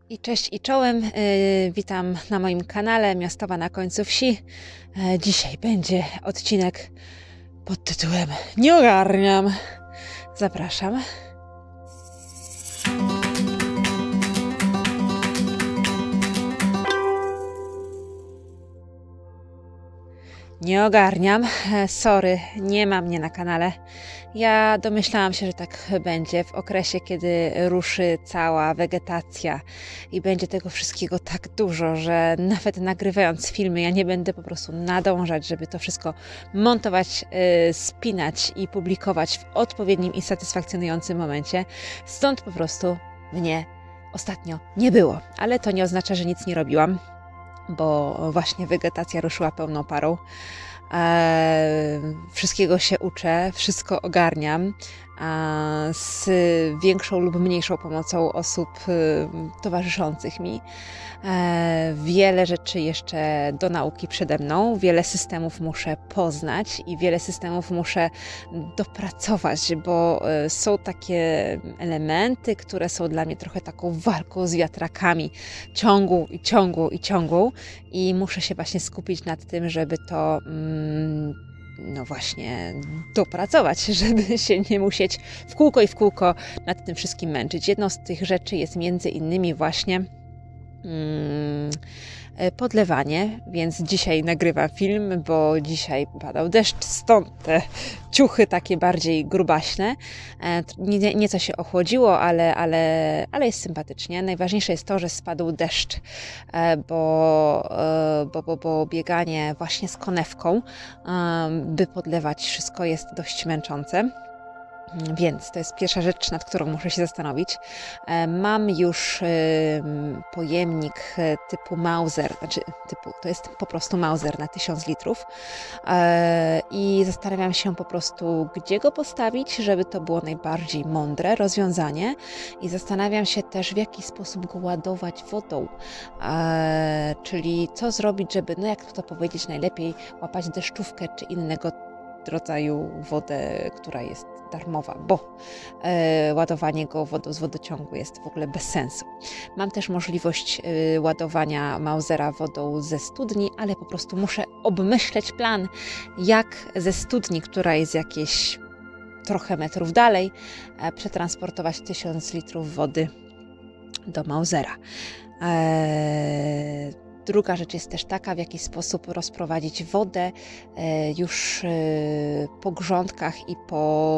I cześć i czołem, witam na moim kanale Miastowa na końcu wsi. Dzisiaj będzie odcinek pod tytułem Nie ogarniam. Zapraszam. Nie ogarniam, sorry, nie ma mnie na kanale. Ja domyślałam się, że tak będzie w okresie, kiedy ruszy cała wegetacja i będzie tego wszystkiego tak dużo, że nawet nagrywając filmy ja nie będę po prostu nadążać, żeby to wszystko montować, spinać i publikować w odpowiednim i satysfakcjonującym momencie. Stąd po prostu mnie ostatnio nie było, ale to nie oznacza, że nic nie robiłam, bo właśnie wegetacja ruszyła pełną parą. Wszystkiego się uczę, wszystko ogarniam z większą lub mniejszą pomocą osób towarzyszących mi. Wiele rzeczy jeszcze do nauki przede mną, wiele systemów muszę poznać i wiele systemów muszę dopracować, bo są takie elementy, które są dla mnie trochę taką walką z wiatrakami, ciągłą i muszę się właśnie skupić nad tym, żeby to no właśnie dopracować, żeby się nie musieć w kółko nad tym wszystkim męczyć. Jedną z tych rzeczy jest między innymi właśnie podlewanie, więc dzisiaj nagrywam film, bo dzisiaj padał deszcz, stąd te ciuchy takie bardziej grubaśne. Nieco się ochłodziło, ale jest sympatycznie. Najważniejsze jest to, że spadł deszcz, bo bieganie właśnie z konewką, by podlewać wszystko, jest dość męczące. Więc to jest pierwsza rzecz, nad którą muszę się zastanowić. Mam już pojemnik typu Mauser, to jest po prostu Mauser na 1000 litrów i zastanawiam się po prostu, gdzie go postawić, żeby to było najbardziej mądre rozwiązanie, i zastanawiam się też, w jaki sposób go ładować wodą, czyli co zrobić, żeby, no jak to powiedzieć, najlepiej łapać deszczówkę czy innego rodzaju wodę, która jest darmowa, bo ładowanie go wodą z wodociągu jest w ogóle bez sensu. Mam też możliwość ładowania Mausera wodą ze studni, ale po prostu muszę obmyśleć plan, jak ze studni, która jest jakieś trochę metrów dalej, przetransportować 1000 litrów wody do Mausera. Druga rzecz jest też taka, w jaki sposób rozprowadzić wodę już po grządkach i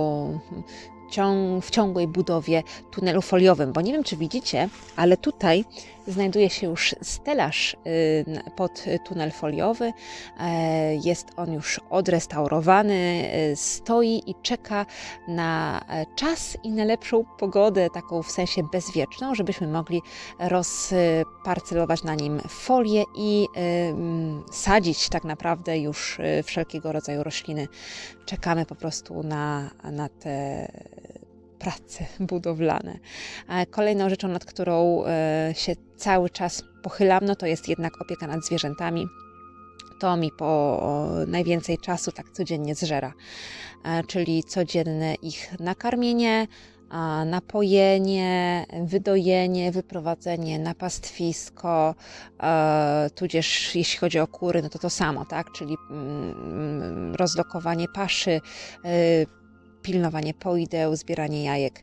w ciągłej budowie tunelu foliowym, bo nie wiem, czy widzicie, ale tutaj znajduje się już stelaż pod tunel foliowy. Jest on już odrestaurowany, stoi i czeka na czas i na lepszą pogodę, taką w sensie bezwieczną, żebyśmy mogli rozparcelować na nim folię i sadzić tak naprawdę już wszelkiego rodzaju rośliny. Czekamy po prostu na te prace budowlane. Kolejną rzeczą, nad którą się cały czas pochylam, no to jest jednak opieka nad zwierzętami. To mi po najwięcej czasu tak codziennie zżera, czyli codzienne ich nakarmienie, napojenie, wydojenie, wyprowadzenie na pastwisko, tudzież jeśli chodzi o kury, no to samo, tak, czyli rozlokowanie paszy, pilnowanie poideł, zbieranie jajek.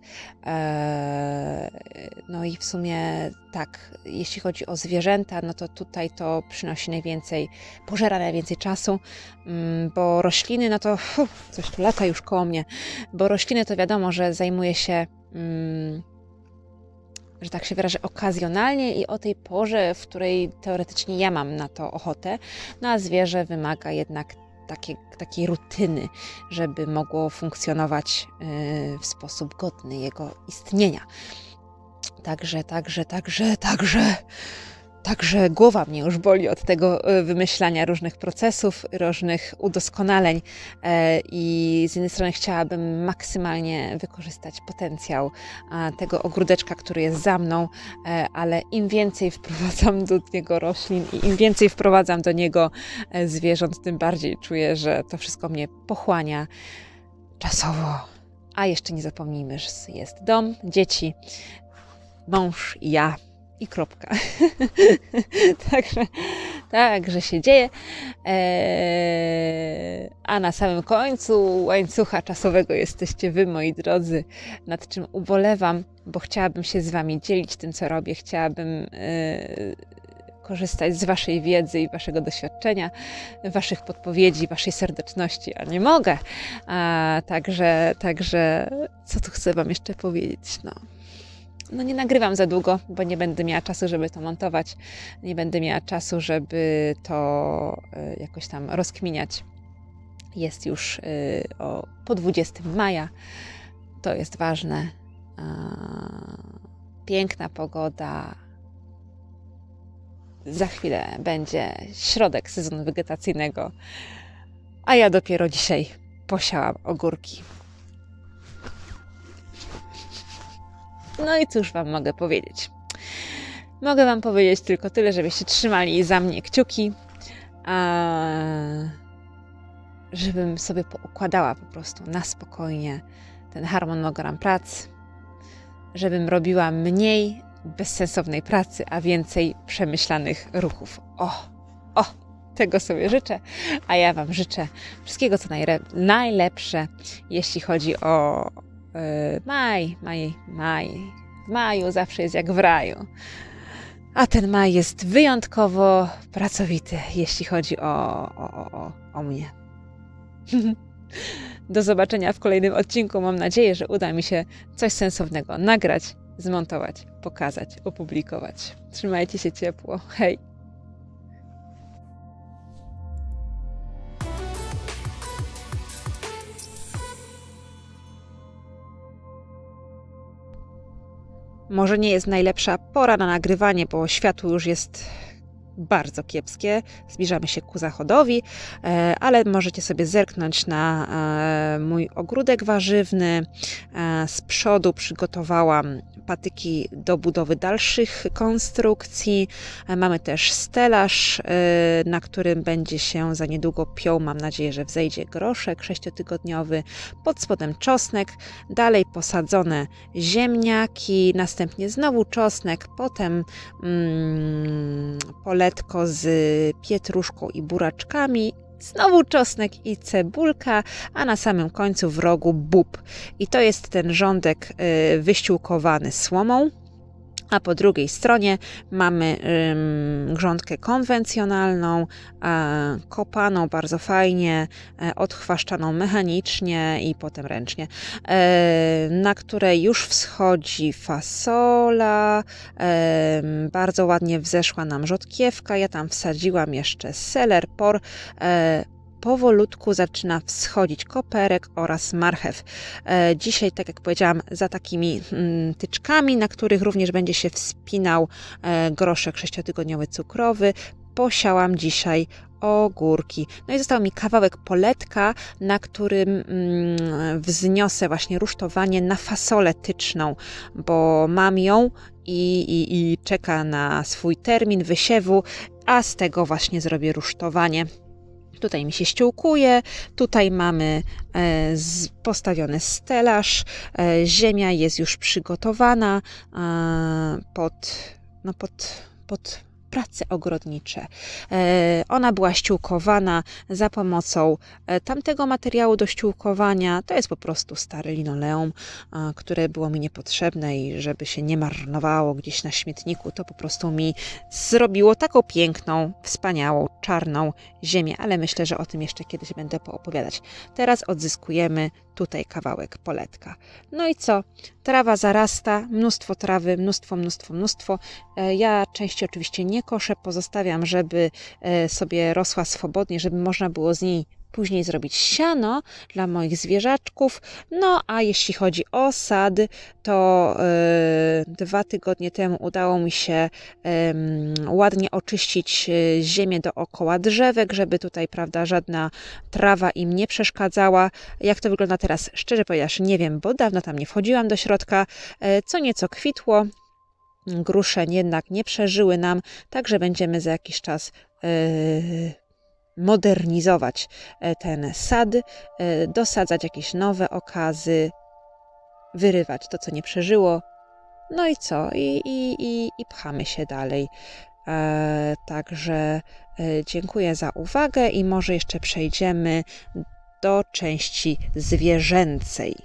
No i w sumie tak, jeśli chodzi o zwierzęta, no to tutaj to przynosi pożera najwięcej czasu, bo rośliny, no to coś tu lata już koło mnie, bo rośliny to wiadomo, że zajmuje się, że tak się wyrażę, okazjonalnie i o tej porze, w której teoretycznie ja mam na to ochotę, no a zwierzę wymaga jednak takiej rutyny, żeby mogło funkcjonować w sposób godny jego istnienia. Także głowa mnie już boli od tego wymyślania różnych procesów, różnych udoskonaleń i z jednej strony chciałabym maksymalnie wykorzystać potencjał tego ogródeczka, który jest za mną, ale im więcej wprowadzam do niego roślin i im więcej wprowadzam do niego zwierząt, tym bardziej czuję, że to wszystko mnie pochłania czasowo. A jeszcze nie zapomnijmy, że jest dom, dzieci, mąż i ja. i kropka. Także się dzieje. A na samym końcu łańcucha czasowego jesteście wy, moi drodzy, nad czym ubolewam, bo chciałabym się z wami dzielić tym, co robię. Chciałabym korzystać z waszej wiedzy i waszego doświadczenia, waszych podpowiedzi, waszej serdeczności, a nie mogę. Także co tu chcę wam jeszcze powiedzieć? No nie nagrywam za długo, bo nie będę miała czasu, żeby to montować. Nie będę miała czasu, żeby to jakoś tam rozkminiać. Jest już po 20 maja. To jest ważne. Piękna pogoda. Za chwilę będzie środek sezonu wegetacyjnego. A ja dopiero dzisiaj posiałam ogórki. No i cóż wam mogę powiedzieć? Mogę wam powiedzieć tylko tyle, żebyście trzymali za mnie kciuki, żebym sobie poukładała po prostu na spokojnie ten harmonogram prac, żebym robiła mniej bezsensownej pracy, a więcej przemyślanych ruchów. Tego sobie życzę, a ja wam życzę wszystkiego, co najlepsze, jeśli chodzi o maj. W maju zawsze jest jak w raju. A ten maj jest wyjątkowo pracowity, jeśli chodzi o mnie. Do zobaczenia w kolejnym odcinku. Mam nadzieję, że uda mi się coś sensownego nagrać, zmontować, pokazać, opublikować. Trzymajcie się ciepło. Hej! Może nie jest najlepsza pora na nagrywanie, bo światło już jest bardzo kiepskie. Zbliżamy się ku zachodowi, ale możecie sobie zerknąć na mój ogródek warzywny. Z przodu przygotowałam patyki do budowy dalszych konstrukcji. Mamy też stelaż, na którym będzie się za niedługo piął. Mam nadzieję, że wzejdzie groszek 6-tygodniowy. Pod spodem czosnek, dalej posadzone ziemniaki, następnie znowu czosnek, potem poletko z pietruszką i buraczkami, znowu czosnek i cebulka, a na samym końcu w rogu bób. I to jest ten rządek wyściółkowany słomą. A po drugiej stronie mamy grządkę konwencjonalną, kopaną bardzo fajnie, odchwaszczaną mechanicznie i potem ręcznie, na której już wschodzi fasola, bardzo ładnie wzeszła nam rzodkiewka, ja tam wsadziłam jeszcze seler, por, powolutku zaczyna wschodzić koperek oraz marchew. Dzisiaj, tak jak powiedziałam, za takimi tyczkami, na których również będzie się wspinał groszek 6-tygodniowy cukrowy, posiałam dzisiaj ogórki. No i został mi kawałek poletka, na którym wzniosę właśnie rusztowanie na fasolę tyczną, bo mam ją i czeka na swój termin wysiewu, a z tego właśnie zrobię rusztowanie. Tutaj mi się ściółkuje, tutaj mamy postawiony stelaż, ziemia jest już przygotowana pod prace ogrodnicze. Ona była ściółkowana za pomocą tamtego materiału do ściółkowania. To jest po prostu stare linoleum, które było mi niepotrzebne i żeby się nie marnowało gdzieś na śmietniku, to po prostu mi zrobiło taką piękną, wspaniałą, czarną ziemię, ale myślę, że o tym jeszcze kiedyś będę poopowiadać. Teraz odzyskujemy tutaj kawałek poletka. No i co? Trawa zarasta, mnóstwo trawy, mnóstwo. Ja części oczywiście nie koszę, pozostawiam, żeby sobie rosła swobodnie, żeby można było z niej później zrobić siano dla moich zwierzaczków. No a jeśli chodzi o sad, to 2 tygodnie temu udało mi się ładnie oczyścić ziemię dookoła drzewek, żeby tutaj, prawda, żadna trawa im nie przeszkadzała. Jak to wygląda teraz? Szczerze powiedziawszy, nie wiem, bo dawno tam nie wchodziłam do środka. Co nieco kwitło. Grusze jednak nie przeżyły nam, także będziemy za jakiś czas modernizować ten sad, dosadzać jakieś nowe okazy, wyrywać to, co nie przeżyło No i co? I pchamy się dalej. Także dziękuję za uwagę i może jeszcze przejdziemy do części zwierzęcej.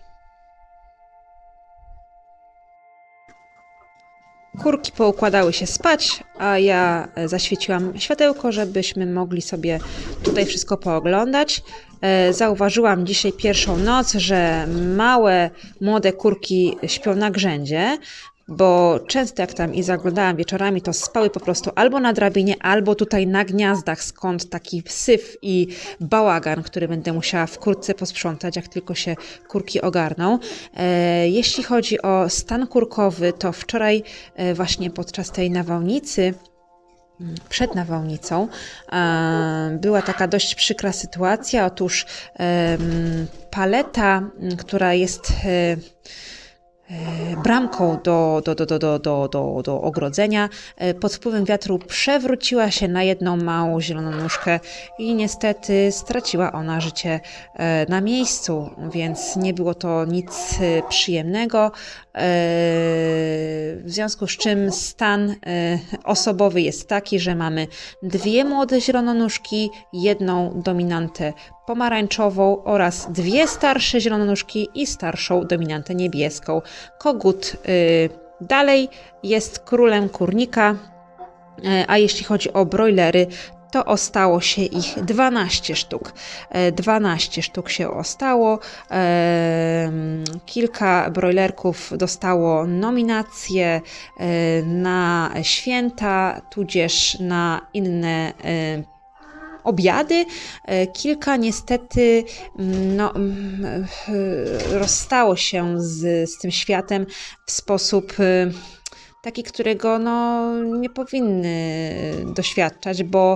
Kurki poukładały się spać, a ja zaświeciłam światełko, żebyśmy mogli sobie tutaj wszystko pooglądać. Zauważyłam dzisiaj pierwszą noc, że małe, młode kurki śpią na grzędzie, bo często jak tam i zaglądałam wieczorami, to spały po prostu albo na drabinie, albo tutaj na gniazdach, skąd taki syf i bałagan, który będę musiała wkrótce posprzątać, jak tylko się kurki ogarną. Jeśli chodzi o stan kurkowy, to wczoraj właśnie podczas tej nawałnicy, przed nawałnicą, była taka dość przykra sytuacja. Otóż paleta, która jest bramką do ogrodzenia, pod wpływem wiatru przewróciła się na jedną małą zieloną nóżkę i niestety straciła ona życie na miejscu, więc nie było to nic przyjemnego. W związku z czym stan osobowy jest taki, że mamy dwie młode zielononóżki, jedną dominantę pomarańczową oraz dwie starsze zielononóżki i starszą dominantę niebieską. Kogut dalej jest królem kurnika, a jeśli chodzi o brojlery, to ostało się ich 12 sztuk. 12 sztuk się ostało. Kilka brojlerków dostało nominacje na święta, tudzież na inne obiady. Kilka niestety rozstało się z tym światem w sposób taki, którego nie powinny doświadczać, bo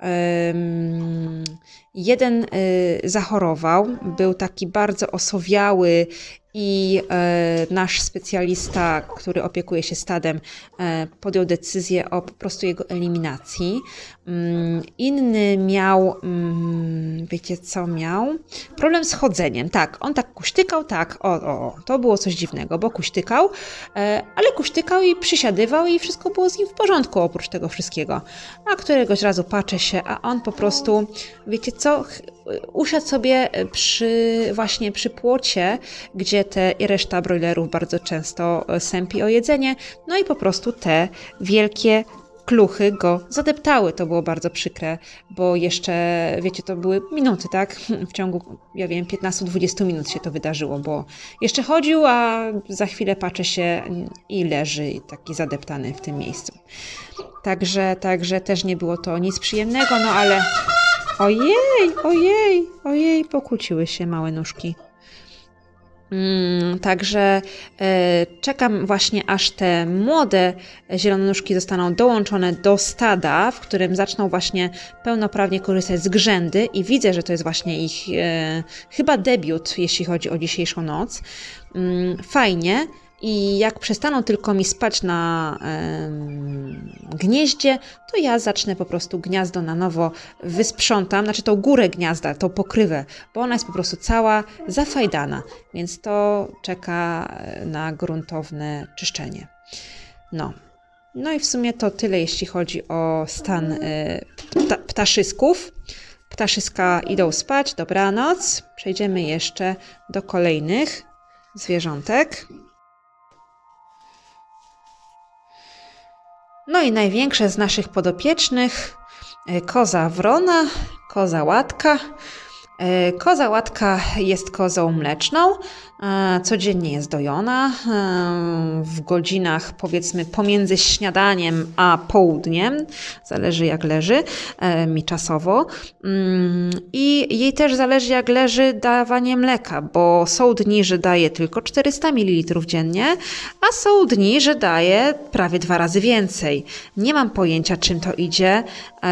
jeden zachorował, był taki bardzo osowiały i nasz specjalista, który opiekuje się stadem, podjął decyzję o po prostu jego eliminacji. Inny miał, wiecie co miał? Problem z chodzeniem. Tak, on tak kuśtykał, tak, to było coś dziwnego, bo kuśtykał, ale kuśtykał i przysiadywał i wszystko było z nim w porządku oprócz tego wszystkiego. A któregoś razu patrzę się, a on po prostu, wiecie co, usiadł sobie właśnie przy płocie, gdzie reszta brojlerów bardzo często sępi o jedzenie, no i po prostu te wielkie kluchy go zadeptały. To było bardzo przykre, bo jeszcze, wiecie, to były minuty, tak? W ciągu, 15-20 minut się to wydarzyło, bo jeszcze chodził, a za chwilę patrzy się i leży taki zadeptany w tym miejscu. Także też nie było to nic przyjemnego, no ale ojej, pokłóciły się małe nóżki. Także czekam właśnie, aż te młode zielonóżki zostaną dołączone do stada, w którym zaczną właśnie pełnoprawnie korzystać z grzędy i widzę, że to jest właśnie ich chyba debiut, jeśli chodzi o dzisiejszą noc. Fajnie. I jak przestaną tylko mi spać na gnieździe, to ja zacznę po prostu gniazdo na nowo wysprzątam, znaczy tą górę gniazda, tą pokrywę, bo ona jest po prostu cała zafajdana, więc to czeka na gruntowne czyszczenie. No i w sumie to tyle, jeśli chodzi o stan ptaszysków. Ptaszyska idą spać, dobranoc. Przejdziemy jeszcze do kolejnych zwierzątek. No i największe z naszych podopiecznych, koza wrona, koza łatka. Koza łatka jest kozą mleczną, codziennie jest dojona w godzinach powiedzmy pomiędzy śniadaniem a południem, zależy jak leży mi czasowo, i jej też zależy jak leży dawanie mleka, bo są dni, że daje tylko 400 ml dziennie, a są dni, że daje prawie 2 razy więcej. Nie mam pojęcia, czym to idzie,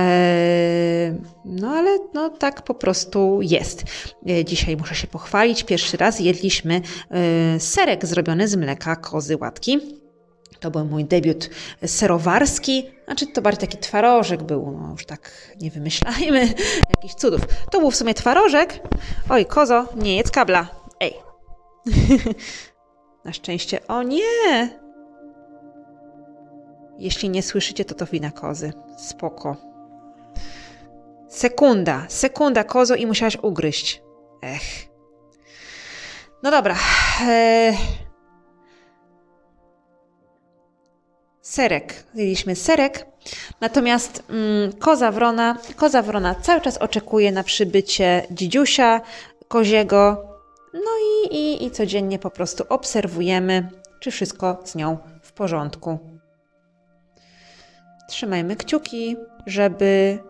no ale tak po prostu jest. Dzisiaj muszę się pochwalić. Pierwszy raz jedliśmy serek zrobiony z mleka kozy łatki. To był mój debiut serowarski. Znaczy to bardziej taki twarożek był. Już tak nie wymyślajmy jakichś cudów. To był w sumie twarożek. Oj, kozo, nie jedz kabla. Ej. Na szczęście. O nie! Jeśli nie słyszycie, to wina kozy. Spoko. Sekunda, kozo i musiałaś ugryźć. No dobra. Serek. Zjedliśmy serek. Natomiast koza wrona cały czas oczekuje na przybycie dzidziusia koziego. No i codziennie po prostu obserwujemy, czy wszystko z nią w porządku. Trzymajmy kciuki, żeby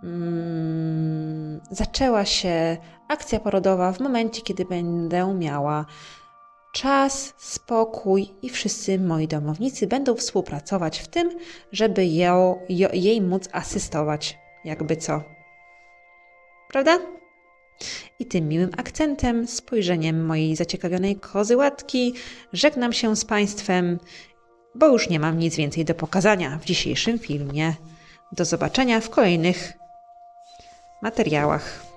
zaczęła się akcja porodowa w momencie, kiedy będę miała czas, spokój i wszyscy moi domownicy będą współpracować w tym, żeby jej móc asystować, jakby co. Prawda? I tym miłym akcentem, spojrzeniem mojej zaciekawionej kozy łatki żegnam się z Państwem, bo już nie mam nic więcej do pokazania w dzisiejszym filmie. Do zobaczenia w kolejnych materiałach.